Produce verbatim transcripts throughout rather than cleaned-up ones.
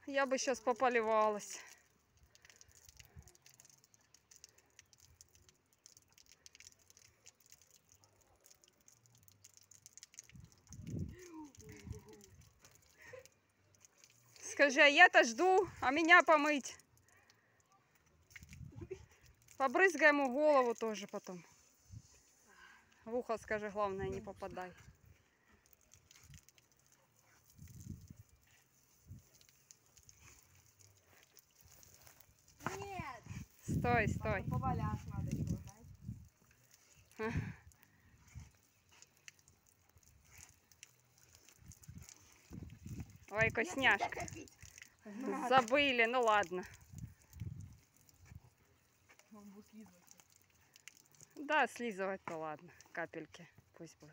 Я бы сейчас пополивалась. Скажи, а я-то жду, а меня помыть. Побрызгай ему голову тоже потом. В ухо скажи, главное, не попадай. Нет! Стой, стой. Поваляш надо еще, знаешь? Ой, вкусняшка. Забыли, ну ладно. Да, слизывать-то ладно. Капельки пусть будут.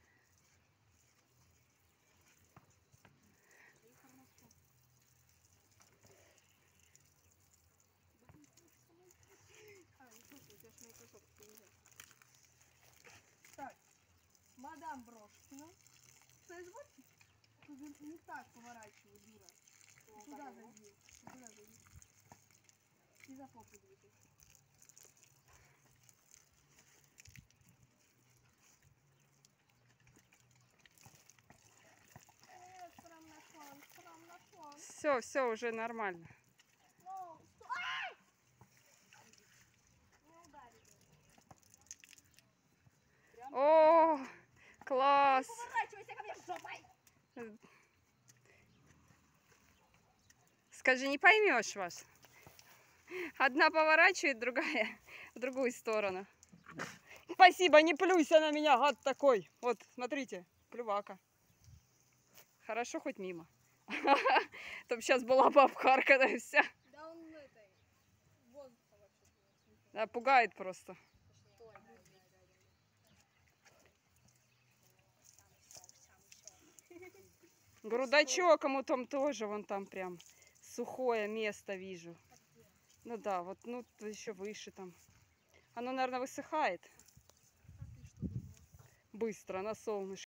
Так, мадам Брошкина. Соизвольте? Тут не так поворачивай, дура. Туда зайди. Туда зайди. И за попу двигай. Нет, прям на фон, прям на фон. Все, все, уже нормально. Ну, сто... Ай! Не ударили. О, класс. Не поворачивайся ко мне жопой! Скажи, не поймешь вас. Одна поворачивает, другая в другую сторону. Спасибо, не плюйся на меня, гад такой. Вот, смотрите, плювака. Хорошо, хоть мимо. Там сейчас была бы обхарканная вся. Да он этой воздухом вообще. Да, пугает просто. Грудачок, ему там тоже, вон там прям сухое место вижу. Ну да, вот, ну еще выше там. Оно, наверное, высыхает быстро на солнышке.